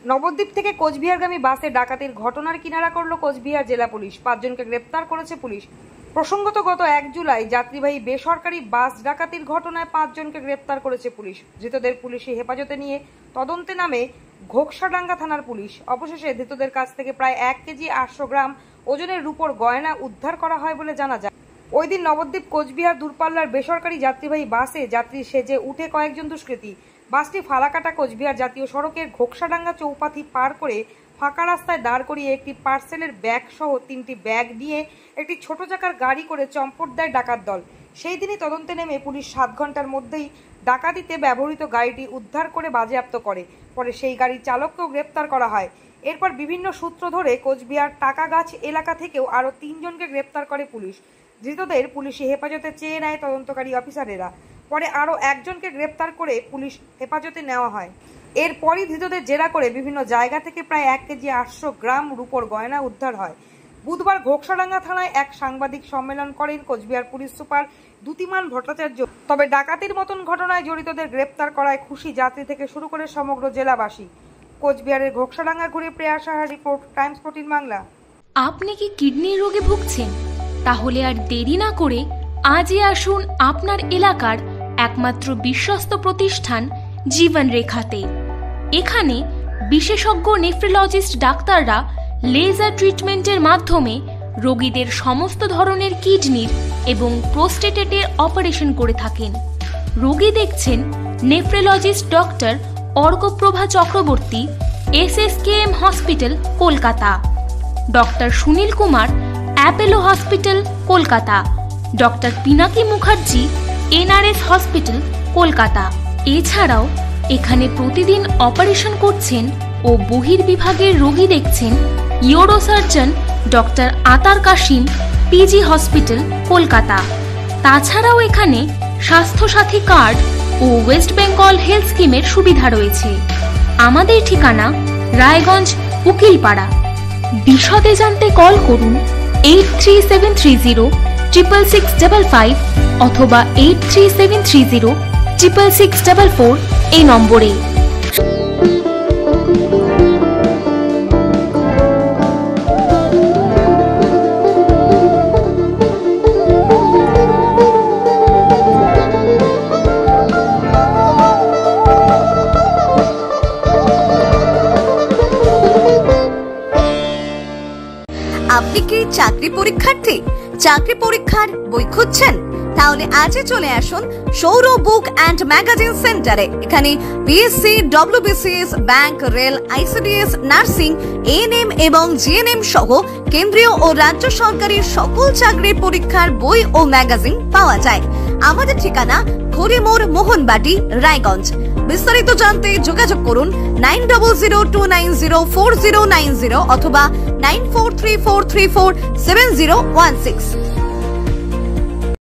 নবদ্বীপ থেকে কোচবিহারগামী বাসে ডাকাতির ঘটনার কিনারা করল কোচবিহার জেলা পুলিশ। 5 জনকে গ্রেপ্তার করেছে পুলিশ। প্রসঙ্গত গত 1 জুলাই যাত্রীবাহী বেসরকারি বাস ডাকাতির ঘটনায় 5 জনকে গ্রেপ্তার করেছে পুলিশ। ধৃতদের পুলিশি হেফাজতে নিয়ে তদন্তে নামে ঘোকসাডাঙ্গা থানার পুলিশ। অবশেষে ধৃতদের কাছ থেকে প্রায় 1 কেজি 800 গ্রাম ওজনের রূপোর গয়না উদ্ধার করা হয় বলে জানা যায়। ওই দিন নবদ্বীপ কোচবিহার দূরপাল্লার বেসরকারি যাত্রীবাহী বাসে যাত্রী সেজে উঠে কয়েকজন দুষ্কৃতী বাসটি ফালাকাটা কোচবিহার জাতীয় সড়কের ঘোকসাডাঙ্গা চৌপাথি পার করে ফাঁকা রাস্তায় দাঁড় করিয়ে একটি পার্সেলের ব্যাগ সহ 3টি ব্যাগ নিয়ে একটি ছোট চাকার গাড়ি করে চম্পট দেয় ডাকাত দল। সেই দিনই তদন্তে নেমে পুলিশ 7 ঘন্টার মধ্যেই ডাকাতিতে ব্যবহৃত গাড়িটি উদ্ধার করে বাজেয়াপ্ত করে। পরে সেই গাড়ির চালককেও গ্রেপ্তার করা হয়। এরপর বিভিন্ন সূত্র ধরে কোচবিহার টাকাগাছ এলাকা থেকেও আরও 3 জনকে গ্রেপ্তার করে পুলিশ। ধৃতদের পুলিশি হেফাজতে চেয়ে নেয় তদন্তকারী অফিসারেরা। পরে আরও 1 জনকে গ্রেপ্তার করে পুলিশ হেফাজতে নেওয়া হয়। এরপরই ধৃতদের জেরা করে বিভিন্ন জায়গা থেকে প্রায় 1 কেজি 800 গ্রাম রূপোর গয়না উদ্ধার হয়। বুধবার ঘোকসাডাঙ্গা থানায় এক সাংবাদিক সম্মেলন করেন কোচবিহার পুলিশ সুপার দ্যুতিমান ভট্টাচার্য। তবে ডাকাতির মতন ঘটনায় জড়িতদের গ্রেপ্তার করায় খুশি যাত্রী থেকে শুরু করে সমগ্র জেলাবাসী। কোচবিহারের ঘোকসাডাঙ্গা ঘুরে প্রেয়া সাহার রিপোর্ট, টাইমস 14 বাংলা। আপনি কি কিডনির রোগে ভুগছেন? তাহলে আর দেরি না করে আজই আসুন আপনার এলাকার একমাত্র বিশ্বস্ত প্রতিষ্ঠান জীবন রেখাতে। এখানে বিশেষজ্ঞ নেফ্রোলজিস্ট ডাক্তাররা লেজার ট্রিটমেন্টের মাধ্যমে রোগীদের সমস্ত ধরনের কিডনির এবং প্রোস্টেটের অপারেশন করে থাকেন। রোগী দেখছেন nephrologist doctor Arkaprabha Chakraborty, SSKM hospital, Kolkata. Doctor Sunil Kumar, Apollo hospital, Kolkata. Doctor Pinaki Mukherjee, NRS hospital, Kolkata. এছাড়াও এখানে প্রতিদিন অপারেশন করছেন ও বহির্বিভাগের রোগী দেখছেন ইউরোসার্জন ডক্টর আতার কাশিম, PG হসপিটাল, কলকাতা। তাছাড়াও এখানে স্বাস্থ্যসাথী কার্ড ও ওয়েস্ট বেঙ্গল হেলথ স্কিমের সুবিধা রয়েছে। আমাদের ঠিকানা রায়গঞ্জ, উকিলপাড়া। বিশদে জানতে কল করুন 8373066655 অথবা 8373066644 এই নম্বরে। আপনি কি চাকরি পরীক্ষার্থী? চাকরি পরীক্ষার বই খুঁজছেন? তাহলে আজই চলে আসুন সৌরভ বুক অ্যান্ড ম্যাগাজিন সেন্টারে। এখানে BSc, WBCS, bank, rail, ICDS, nursing, ANM এবং GNM সহ কেন্দ্রীয় ও রাজ্য সরকারের সকল চাকরির পরীক্ষার বই ও ম্যাগাজিন পাওয়া যায়। আমাদের ঠিকানা হরিমোড়, মোহনবাটি, রায়গঞ্জ। বিস্তারিত জানতে যোগাযোগ করুন 9002904090 অথবা 9434347016।